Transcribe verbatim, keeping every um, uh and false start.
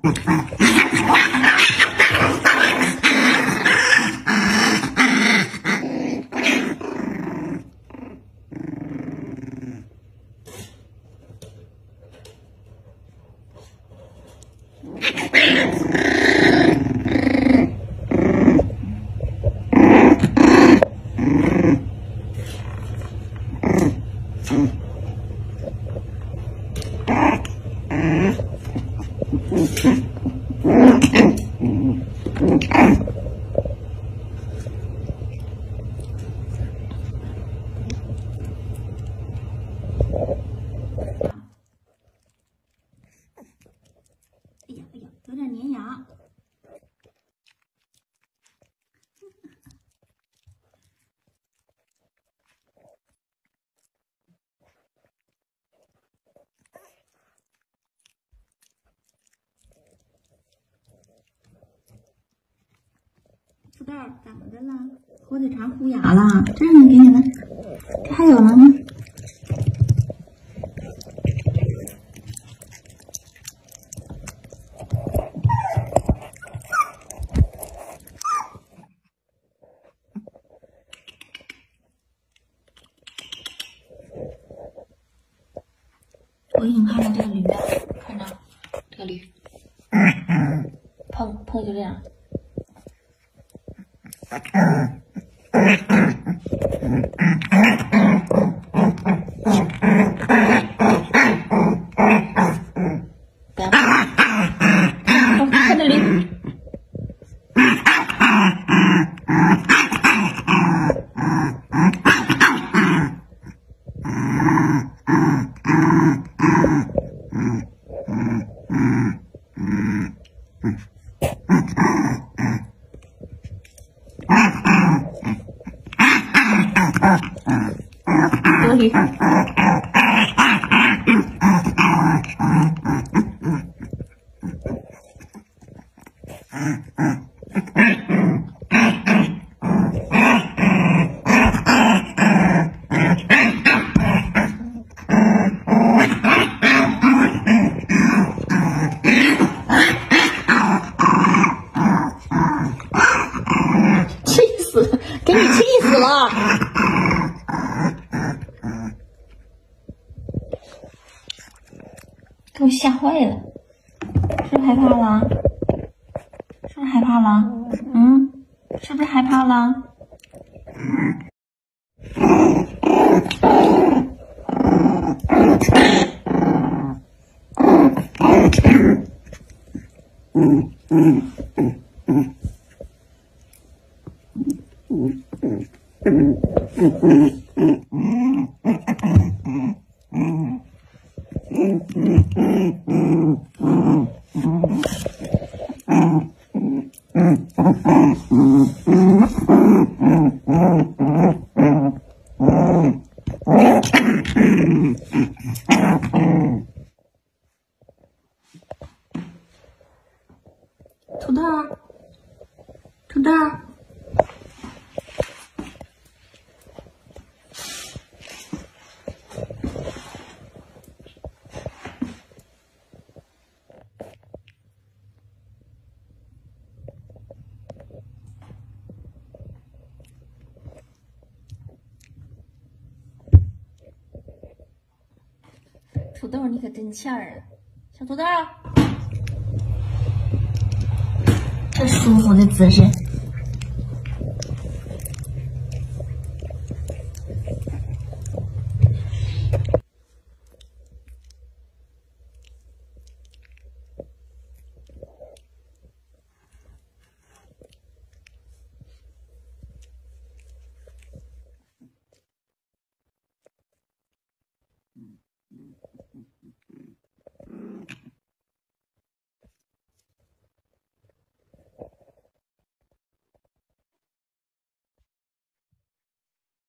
哎呀哎呀，有点粘牙。土豆怎么的了？火腿肠糊牙了？这儿呢，给你了。这还有了吗？我给你们看看这个驴，看着这个驴，碰碰就这样。不要碰，看这驴。多驴。气死，给你气死了！给我吓坏了，是不是害怕了？是不是害怕了？嗯，是不是害怕了？嗯嗯嗯嗯嗯嗯嗯嗯嗯嗯。嗯嗯嗯嗯嗯嗯嗯嗯土豆，土豆。土豆，你可真欠儿啊，小土豆！这舒服的姿势。嗯。